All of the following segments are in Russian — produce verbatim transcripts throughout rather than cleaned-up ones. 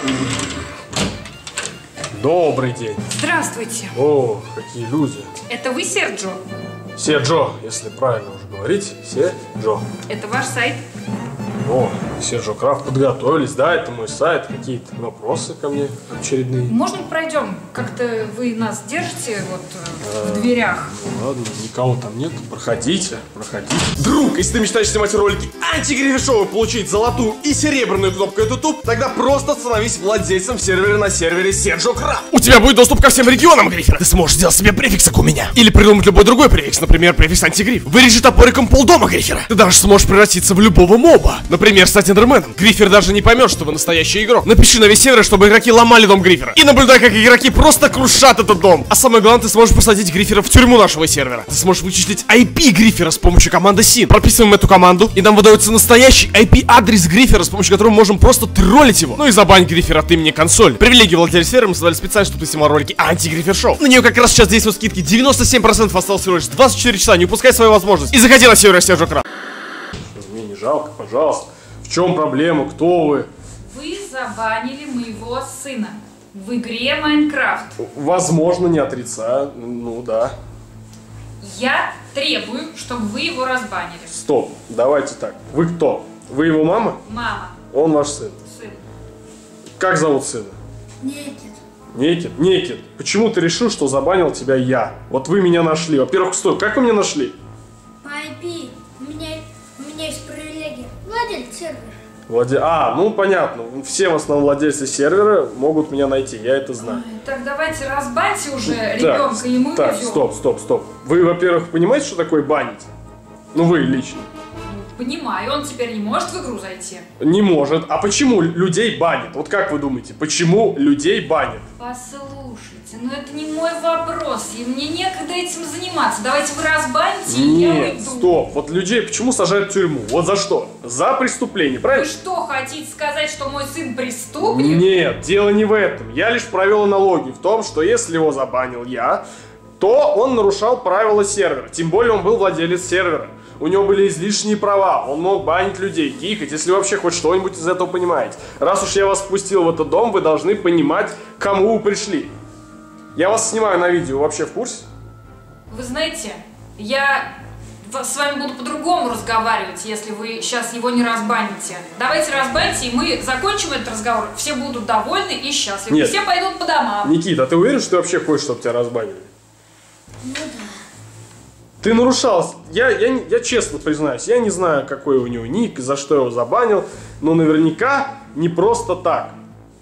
Добрый день. Здравствуйте. О, какие люди. Это вы, Серджо? Серджо, если правильно уже говорить. Серджо. Это ваш сайт? О, Серджо Крафт, подготовились, да, это мой сайт. Какие-то вопросы ко мне очередные? Можно пройдем? Как-то вы нас держите вот э, в дверях. Ну ладно, никого там нет. Проходите, проходите. Друг, если ты мечтаешь снимать ролики антигрифер-шоу, получить золотую и серебряную кнопку YouTube, тогда просто становись владельцем сервера на сервере Серджо Крафт. У тебя будет доступ ко всем регионам Грифера. Ты сможешь сделать себе префикс, как у меня. Или придумать любой другой префикс, например, префикс антигриф. Вырежи топориком полдома Грифера. Ты даже сможешь превратиться в любого моба. Например, стать эндерменом. Грифер даже не поймет, что вы настоящий игрок. Напиши на весь сервер, чтобы игроки ломали дом Грифера. И наблюдай, как игроки просто крушат этот дом. А самое главное, ты сможешь посадить Грифера в тюрьму нашего сервера. Ты сможешь вычислить ай пи Грифера с помощью команды син. Прописываем эту команду, и нам выдается настоящий ай пи-адрес Грифера, с помощью которого мы можем просто троллить его. Ну и забанить Грифера от имени консоль. Привилегии владельца сервера мы создали специально, чтобы ты снимал ролики антигрифер-шоу. На нее как раз сейчас действуют скидки девяносто семь процентов, осталось всего лишь двадцать четыре часа. Не упускай свою возможность. И заходи на сервер Серджо Крафт. Мне не жалко, пожалуйста. В чем проблема? Кто вы? Вы забанили моего сына в игре Майнкрафт. Возможно, не отрицаю. Ну да. Я требую, чтобы вы его разбанили. Стоп, давайте так. Вы кто? Вы его мама? Мама. Он ваш сын. Сын. Как зовут сына? Некит. Некит, Некит. Почему ты решил, что забанил тебя я? Вот вы меня нашли. Во-первых, стой, как вы меня нашли? По ай пи. У меня, у меня есть привилегия. Владелец сервера. Владе... А, ну понятно. Все в основном владельцы сервера могут меня найти, я это знаю. Ой, так давайте разбаньте уже Так, ребенка, и мы Так, уйдем. стоп, стоп, стоп. Вы, во-первых, понимаете, что такое банить? Ну вы лично. Понимаю, он теперь не может в игру зайти. Не может. А почему людей банят? Вот как вы думаете, почему людей банят? Послушайте, ну это не мой вопрос, и мне некогда этим заниматься. Давайте вы разбаните, и я Нет, уйду. стоп. Вот людей почему сажают в тюрьму? Вот за что? За преступление, Вы правильно? что, хотите сказать, что мой сын преступник? Нет, дело не в этом. Я лишь провел аналогию в том, что если его забанил я, то он нарушал правила сервера. Тем более он был владелец сервера. У него были излишние права, он мог банить людей, кикать, если вы вообще хоть что-нибудь из этого понимаете. Раз уж я вас впустил в этот дом, вы должны понимать, к кому вы пришли. Я вас снимаю на видео, вообще в курсе? Вы знаете, я с вами буду по-другому разговаривать, если вы сейчас его не разбаните. Давайте разбаните, и мы закончим этот разговор. Все будут довольны и счастливы. Нет. Все пойдут по домам. Никита, а ты уверен, что ты вообще хочешь, чтобы тебя разбанили? Ну да. Ты нарушал, я, я, я честно признаюсь, я не знаю, какой у него ник, за что его забанил, но наверняка не просто так.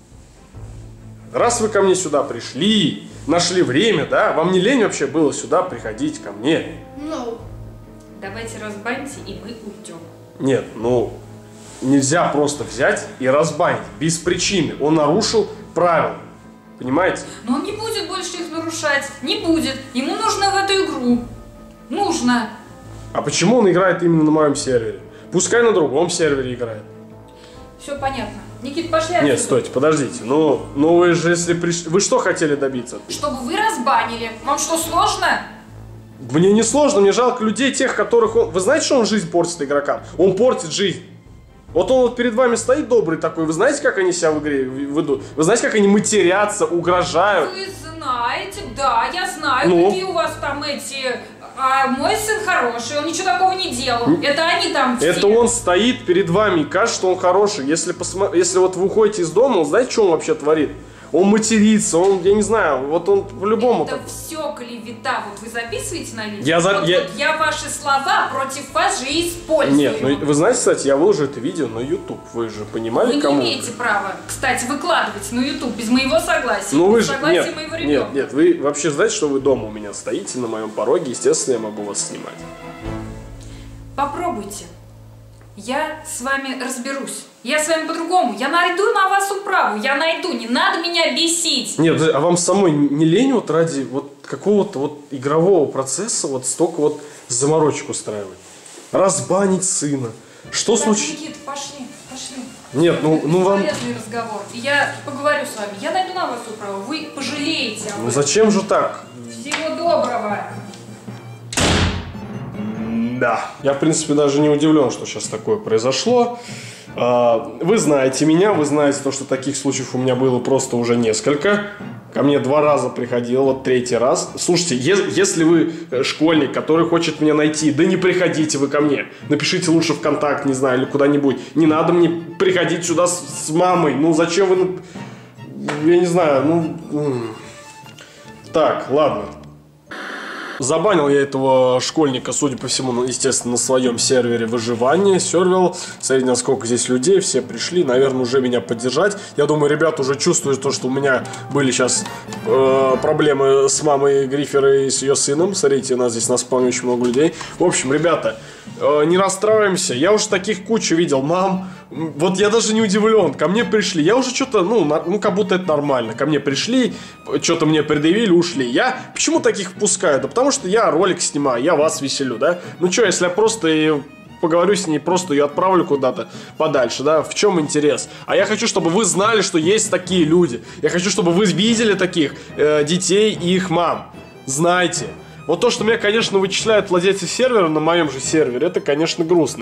Раз вы ко мне сюда пришли, нашли время, да, вам не лень вообще было сюда приходить ко мне? Ну. Давайте разбаните, и мы уйдем. Нет, ну, нельзя просто взять и разбанить, без причины. Он нарушил правила, понимаете? Но он не будет больше их нарушать, не будет. Ему нужно в эту игру. Нужно. А почему он играет именно на моем сервере? Пускай на другом сервере играет. Все понятно. Никит, пошли отсюда. Нет, стойте, подождите. Ну, ну вы же если пришли... Вы что хотели добиться? Чтобы вы разбанили. Вам что, сложно? Мне не сложно, мне жалко людей, тех, которых он... Вы знаете, что он жизнь портит игрокам? Он портит жизнь. Вот он вот перед вами стоит добрый такой. Вы знаете, как они себя в игре ведут? Вы знаете, как они матерятся, угрожают? Вы знаете, да, я знаю, Ну? какие у вас там эти... А мой сын хороший, он ничего такого не делал. Это они там все. Это он стоит перед вами и кажется, что он хороший. Если, посмо... Если вот вы уходите из дома, он знаете, что он вообще творит? Он матерится, он, я не знаю, вот он по-любому... Это так... все клевета. Вот вы записываете на видео? Я за- вот, я- вот я ваши слова против вас же использую. Нет, ну вы знаете, кстати, я выложу это видео на YouTube. Вы же понимали, Вы кому? не имеете права, кстати, выкладывать на YouTube без моего согласия. Ну вы без же... согласия Нет, моего нет, ребенка. нет, вы вообще знаете, что вы дома у меня стоите на моем пороге, естественно, я могу вас снимать. Попробуйте. Я с вами разберусь. Я с вами по-другому. Я найду на вас управу. Я найду. Не надо меня бесить. Нет, а вам самой не лень вот ради вот какого-то вот игрового процесса вот столько вот заморочек устраивать? Разбанить сына. Что Так, случилось? Никита, пошли, пошли. Нет, ну, Это ну вам... бесполезный разговор. И я поговорю с вами. Я найду на вас управу. Вы пожалеете об Ну этом. зачем же так? Всего доброго. Да. Я, в принципе, даже не удивлен, что сейчас такое произошло. Вы знаете меня, вы знаете то, что таких случаев у меня было просто уже несколько. Ко мне два раза приходил, вот третий раз. Слушайте, если вы школьник, который хочет меня найти, да не приходите вы ко мне. Напишите лучше ВКонтакт, не знаю, или куда-нибудь. Не надо мне приходить сюда с, с мамой. Ну, зачем вы... Я не знаю, ну... Так, ладно. Забанил я этого школьника, судя по всему, ну, естественно, на своем сервере выживания. Сервер, смотрите, насколько здесь людей, все пришли, наверное, уже меня поддержать. Я думаю, ребята уже чувствуют то, что у меня были сейчас э, проблемы с мамой Грифера и с ее сыном. Смотрите, у нас здесь на спавне очень много людей. В общем, ребята, э, не расстраиваемся. Я уже таких кучу видел, мам. Вот я даже не удивлен, ко мне пришли. Я уже что-то, ну, на, ну, как будто это нормально. Ко мне пришли, что-то мне предъявили, ушли. Я почему таких впускаю? Да потому что я ролик снимаю, я вас веселю, да? Ну что, если я просто поговорю с ней, просто ее отправлю куда-то подальше, да? В чем интерес? А я хочу, чтобы вы знали, что есть такие люди. Я хочу, чтобы вы видели таких э, детей и их мам. Знайте. Вот то, что меня, конечно, вычисляют владельцы сервера на моем же сервере, это, конечно, грустно.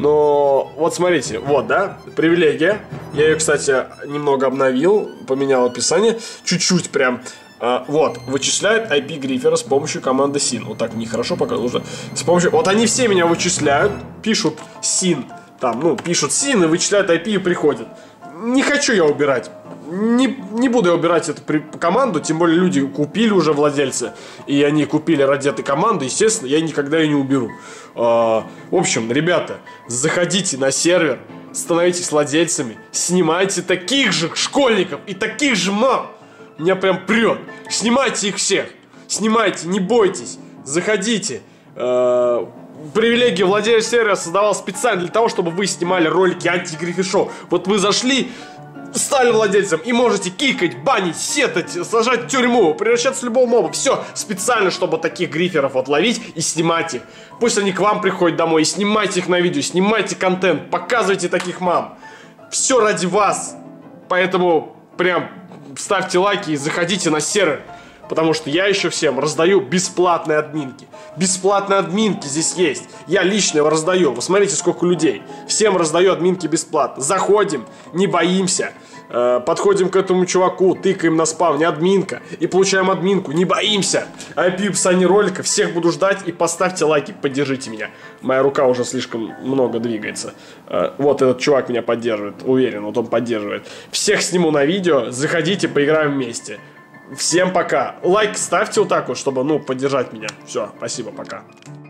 Но вот смотрите, вот, да, привилегия. Я ее, кстати, немного обновил, поменял описание, чуть-чуть прям. А, вот, вычисляют ай пи Грифера с помощью команды син. Вот так нехорошо пока уже. С помощью... Вот они все меня вычисляют, пишут син, там, ну, пишут син и вычисляют ай пи и приходят. Не хочу я убирать. Не, не буду я убирать эту при, команду, тем более люди купили уже владельцы, и они купили ради этой команды, естественно, я никогда ее не уберу. А, в общем, ребята, заходите на сервер, становитесь владельцами, снимайте таких же школьников и таких же мам. Меня прям прет. Снимайте их всех. Снимайте, не бойтесь. Заходите. А, привилегия владельца сервера создавал специально для того, чтобы вы снимали ролики антигрифер шоу. Вот вы зашли, стали владельцем и можете кикать, банить, сетать, сажать в тюрьму, превращаться в любого моба. Все специально, чтобы таких гриферов вот ловить и снимать их. Пусть они к вам приходят домой и снимайте их на видео, снимайте контент, показывайте таких мам. Все ради вас. Поэтому прям ставьте лайки и заходите на сервер. Потому что я еще всем раздаю бесплатные админки. Бесплатные админки здесь есть. Я лично его раздаю. Вы смотрите, сколько людей. Всем раздаю админки бесплатно. Заходим, не боимся. Э, подходим к этому чуваку, тыкаем на спавне админка. И получаем админку. Не боимся. ай пи описание ролика. Всех буду ждать. И поставьте лайки, поддержите меня. Моя рука уже слишком много двигается. Э, вот этот чувак меня поддерживает. Уверен, вот он поддерживает. Всех сниму на видео. Заходите, поиграем вместе. Всем пока. Лайк ставьте вот так вот, чтобы, ну, поддержать меня. Все, спасибо, пока.